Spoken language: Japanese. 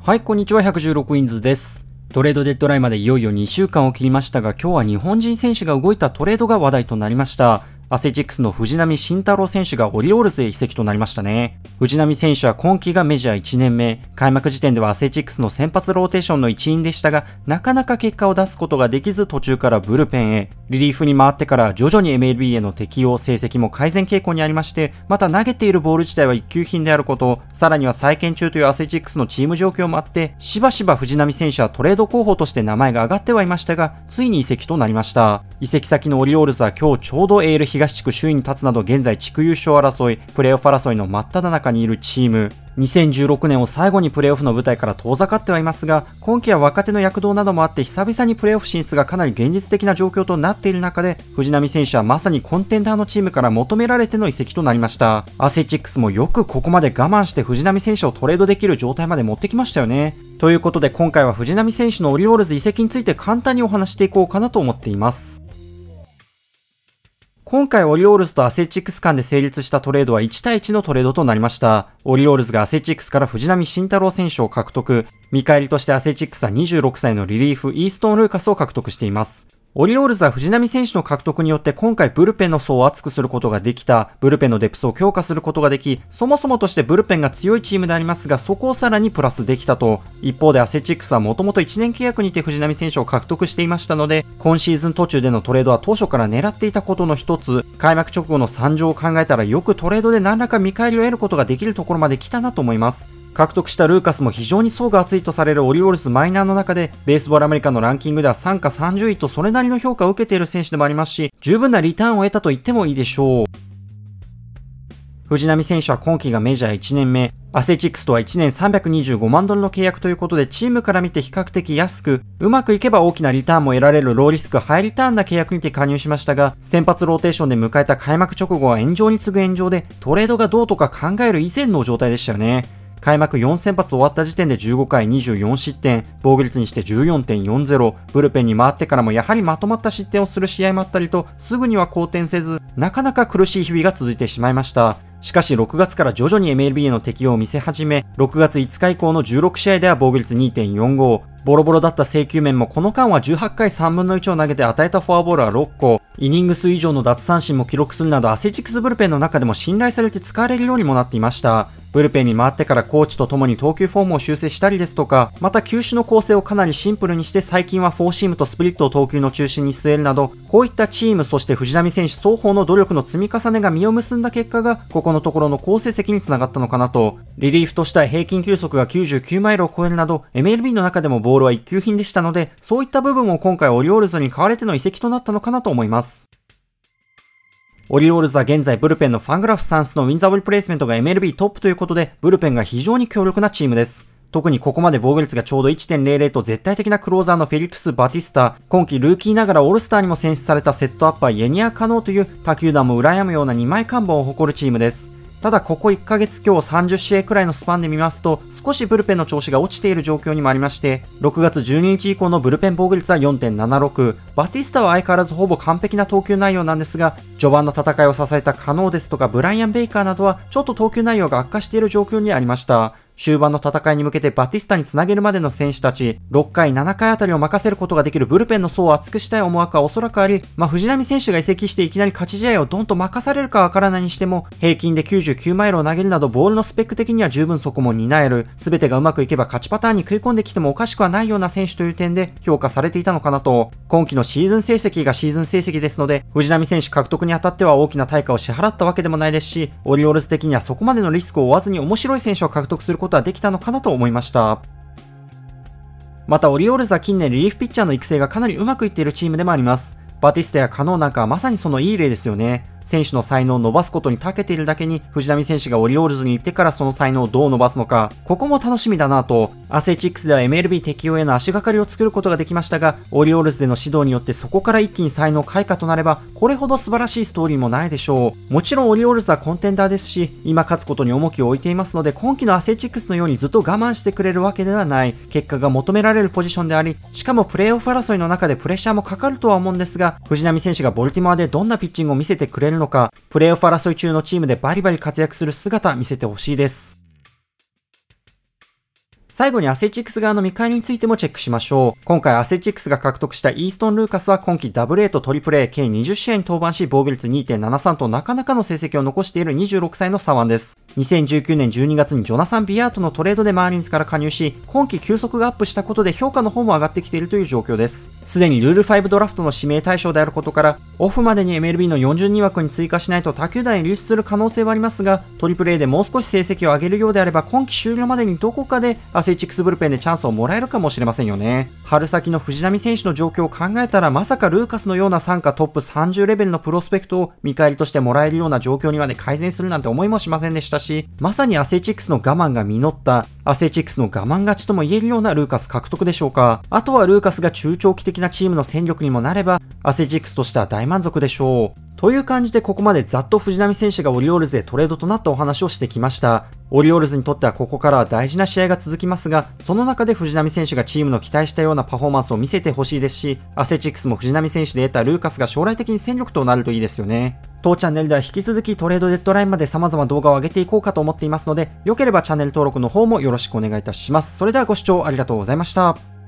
はい、こんにちは。116インズです。トレードデッドラインまでいよいよ2週間を切りましたが、今日は日本人選手が動いたトレードが話題となりました。アスレチックスの藤浪晋太郎選手がオリオールズへ移籍となりましたね。藤浪選手は今季がメジャー1年目。開幕時点ではアスレチックスの先発ローテーションの一員でしたが、なかなか結果を出すことができず途中からブルペンへ。リリーフに回ってから徐々に MLB への適応、成績も改善傾向にありまして、また投げているボール自体は一級品であること、さらには再建中というアスレチックスのチーム状況もあって、しばしば藤浪選手はトレード候補として名前が挙がってはいましたが、ついに移籍となりました。移籍先のオリオールズは今日ちょうど AL 東地区首位に立つなど現在地区優勝争い、プレーオフ争いの真っ只中にいるチーム。2016年を最後にプレーオフの舞台から遠ざかってはいますが、今季は若手の躍動などもあって久々にプレーオフ進出がかなり現実的な状況となっている中で、藤浪選手はまさにコンテンダーのチームから求められての移籍となりました。アスレチックスもよくここまで我慢して藤浪選手をトレードできる状態まで持ってきましたよね。ということで今回は藤浪選手のオリオールズ移籍について簡単にお話していこうかなと思っています。今回オリオールズとアスレチックス間で成立したトレードは1対1のトレードとなりました。オリオールズがアスレチックスから藤浪晋太郎選手を獲得。見返りとしてアスレチックスは26歳のリリーフイーストン・ルーカスを獲得しています。オリオールズは藤浪選手の獲得によって今回ブルペンの層を厚くすることができた、ブルペンのデプスを強化することができ、そもそもとしてブルペンが強いチームでありますが、そこをさらにプラスできたと。一方でアスレチックスはもともと1年契約にて藤浪選手を獲得していましたので、今シーズン途中でのトレードは当初から狙っていたことの一つ、開幕直後の惨状を考えたらよくトレードで何らか見返りを得ることができるところまで来たなと思います。獲得したルーカスも非常に層が厚いとされるオリオールズマイナーの中で、ベースボールアメリカのランキングでは3か30位とそれなりの評価を受けている選手でもありますし、十分なリターンを得たと言ってもいいでしょう。藤浪選手は今季がメジャー1年目、アスレチックスとは1年325万ドルの契約ということでチームから見て比較的安く、うまくいけば大きなリターンも得られるローリスクハイリターンな契約にて加入しましたが、先発ローテーションで迎えた開幕直後は炎上に次ぐ炎上で、トレードがどうとか考える以前の状態でしたよね。開幕4先発終わった時点で15回24失点、防御率にして 14.40、ブルペンに回ってからもやはりまとまった失点をする試合もあったりと、すぐには好転せず、なかなか苦しい日々が続いてしまいました。しかし6月から徐々に MLB への適応を見せ始め、6月5日以降の16試合では防御率 2.45、ボロボロだった制球面もこの間は18回3分の1を投げて与えたフォアボールは6個、イニング数以上の奪三振も記録するなどアスレチックスブルペンの中でも信頼されて使われるようにもなっていました。ブルペンに回ってからコーチと共に投球フォームを修正したりですとか、また球種の構成をかなりシンプルにして最近はフォーシームとスプリットを投球の中心に据えるなど、こういったチームそして藤浪選手双方の努力の積み重ねが実を結んだ結果が、ここのところの好成績につながったのかなと。リリーフとしては平均球速が99マイルを超えるなど、MLB の中でもボールは一級品でしたので、そういった部分も今回オリオールズに買われての移籍となったのかなと思います。オリオールズは現在ブルペンのファングラフスタンスのウィンザブルプレイスメントが MLB トップということで、ブルペンが非常に強力なチームです。特にここまで防御率がちょうど 1.00 と絶対的なクローザーのフェリックス・バティスタ、今季ルーキーながらオールスターにも選出されたセットアッパーイエニア・カノーという他球団も羨むような2枚看板を誇るチームです。ただここ1ヶ月今日30試合くらいのスパンで見ますと、少しブルペンの調子が落ちている状況にもありまして、6月12日以降のブルペン防御率は 4.76、バティスタは相変わらずほぼ完璧な投球内容なんですが、序盤の戦いを支えたカノーですとかブライアン・ベイカーなどはちょっと投球内容が悪化している状況にありました。終盤の戦いに向けてバティスタにつなげるまでの選手たち、6回、7回あたりを任せることができるブルペンの層を厚くしたい思惑はおそらくあり、藤浪選手が移籍していきなり勝ち試合をドンと任されるかわからないにしても、平均で99マイルを投げるなどボールのスペック的には十分そこも担える、全てがうまくいけば勝ちパターンに食い込んできてもおかしくはないような選手という点で評価されていたのかなと。今季のシーズン成績がシーズン成績ですので、藤浪選手獲得にあたっては大きな対価を支払ったわけでもないですし、オリオールズ的にはそこまでのリスクを負わずに面白い選手を獲得することはできたのかなと思いました。またオリオールズは近年リリーフピッチャーの育成がかなりうまくいっているチームでもあります。バティスタやカノーなんかはまさにそのいい例ですよね。選手の才能を伸ばすことに長けているだけに、藤浪選手がオリオールズに行ってからその才能をどう伸ばすのか、ここも楽しみだなと。アスレチックスでは MLB 適用への足がかりを作ることができましたが、オリオールズでの指導によってそこから一気に才能開花となれば、これほど素晴らしいストーリーもないでしょう。もちろんオリオールズはコンテンダーですし、今勝つことに重きを置いていますので、今季のアスレチックスのようにずっと我慢してくれるわけではない。結果が求められるポジションであり、しかもプレーオフ争いの中でプレッシャーもかかるとは思うんですが、藤浪選手がボルティモアでどんなピッチングを見せてくれるのか、プレーオフ争い中のチームでバリバリ活躍する姿見せてほしいです。 最後にアスレチックス側の見返りについてもチェックしましょう。今回アスレチックスが獲得したイーストン・ルーカスは今季ダブル A とトリプル A 計20試合に登板し防御率 2.73 となかなかの成績を残している26歳の左腕です。2019年12月にジョナサン・ビアートのトレードでマーリンズから加入し、今季球速がアップしたことで評価の方も上がってきているという状況です。すでにルール5ドラフトの指名対象であることから、オフまでに MLB の40人枠に追加しないと他球団に流出する可能性はありますが、トリプル A でもう少し成績を上げるようであれば今季終了までにどこかでアスレチックスブルペンでチャンスをもらえるかもしれませんよね。春先の藤浪選手の状況を考えたらまさかルーカスのような傘下トップ30レベルのプロスペクトを見返りとしてもらえるような状況にまで改善するなんて思いもしませんでしたし、まさにアスレチックスの我慢が実った、アスレチックスの我慢勝ちとも言えるようなルーカス獲得でしょうか。あとはルーカスが中長期的なチームの戦力にもなれば、アスレチックスとしては大満足でしょう。という感じでここまでざっと藤浪選手がオリオールズでトレードとなったお話をしてきました。オリオールズにとってはここからは大事な試合が続きますが、その中で藤浪選手がチームの期待したようなパフォーマンスを見せてほしいですし、アスレチックスも藤浪選手で得たルーカスが将来的に戦力となるといいですよね。当チャンネルでは引き続きトレードデッドラインまで様々動画を上げていこうかと思っていますので、良ければチャンネル登録の方もよろしくお願いいたします。それではご視聴ありがとうございました。